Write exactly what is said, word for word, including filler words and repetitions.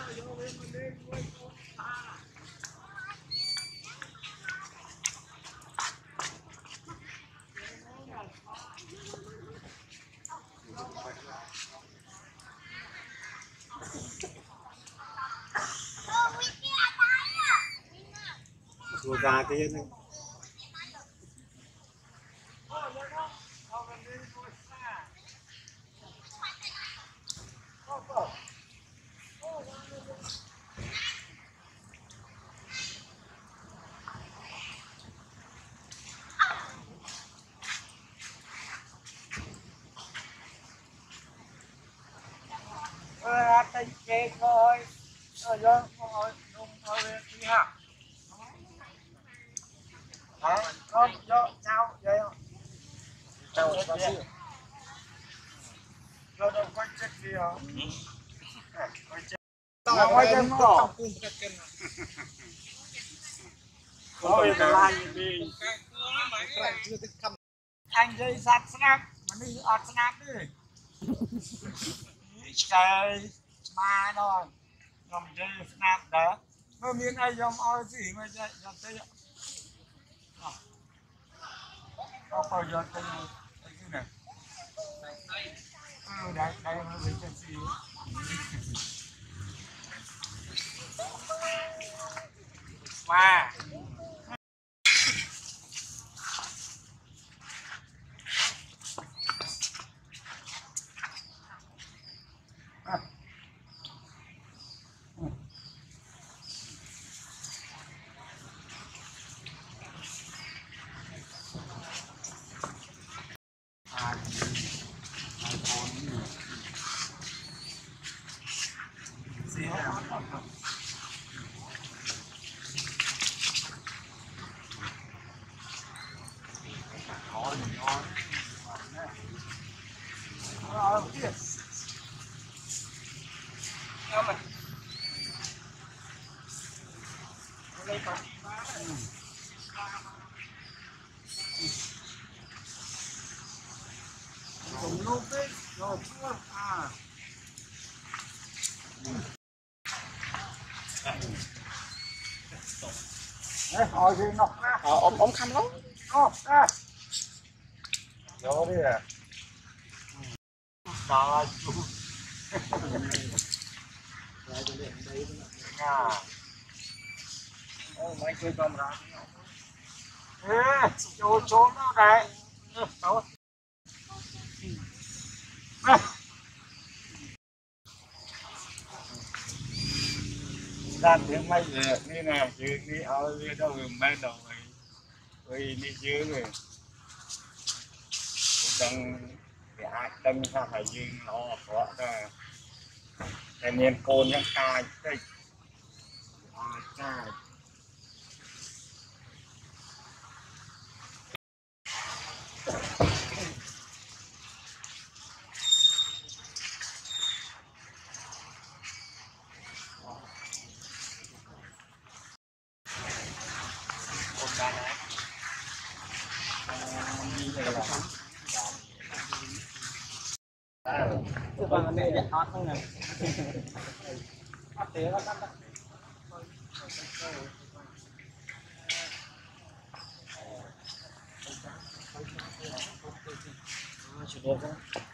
Cô ra cái này. Ờ, tay kê thôi. Ờ, do ngồi nung thôi đi ha. Đấy, con do sao vậy không? Sao vậy? Rồi đâu quay chết gì hả? Quay chết. Tao quay chân nó. Ôi, cái lai gì? Anh dây sạc snap, mà đi ọt snap đi. Trời, mà rồi. Dòng dây snap đó. Mà miếng ai dòng oi gì mà dây dòng dây ạ. Có bao giờ cái cái này. Ừ, đây, đây nó bị chân xì. Mà. Cùng lúc đấy, rồi chưa? À. Đấy, hỏi gì nó ra. Ờ, ôm ôm khăn lắm. Ôm ra. Vô đi à. Trời chú. À. Ôi, mấy chơi con ra. Ê, chỗ chỗ nó đây. Ê, đâu? Đàn tiếng mấy giờ như này chứ đi ở dưới đâu rồi mấy đầu này rồi đi dưới rồi đang bị hại tâm sao phải dương nó có ra cái niên côn những cài cái cài Cái con này đẹp hot không này. Hot thế nó cắt đó. Chỉ được thôi.